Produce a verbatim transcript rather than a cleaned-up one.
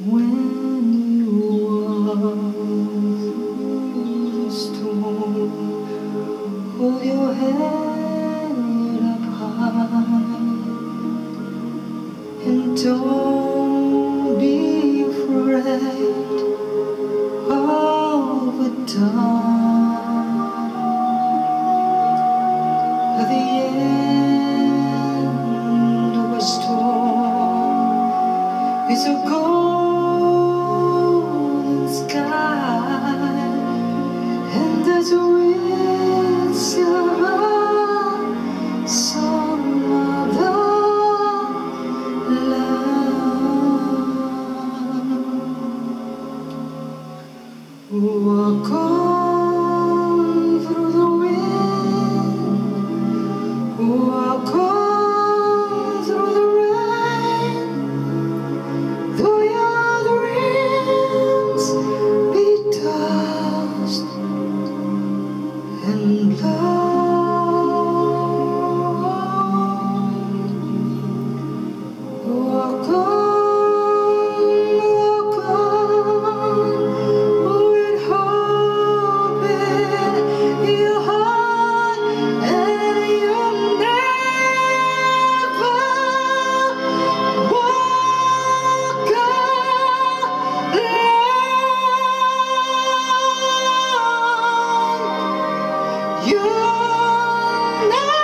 When you walk through the storm, hold your head up high and don't be afraid of the dark. At the end of a storm is a golden sky, and there's a real silver song of the land. Walk on through the wind, walk on through the rain, though your dreams be tossed and blown. Walk on, walk on, with hope in your heart, and you'll never walk alone. You'll never